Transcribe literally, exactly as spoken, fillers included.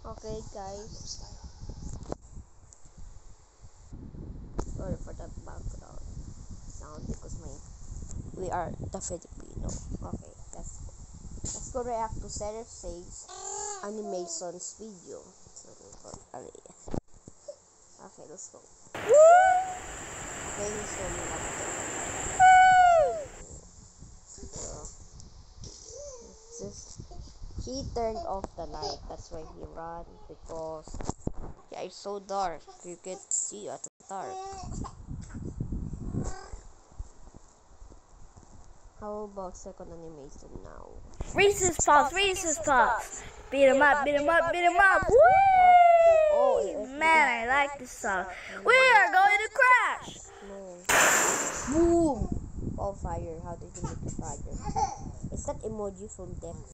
Okay, guys. Sorry for the background sound because my we are the Filipino. Okay, let's go. Let's go react to Serif Says animations video. So, okay, let's go. Okay, so we have to this. He turned off the light. That's why he ran because yeah, it's so dark. You can't see at the dark. How about second animation now? Reese's Puffs, Reese's Puffs. Beat 'em up, beat 'em up, beat 'em up. Woo! Oh, Man, I like this song. We are going to crash. No. Boom! Oh, fire. How did you make a fire? Is that emoji from Dex?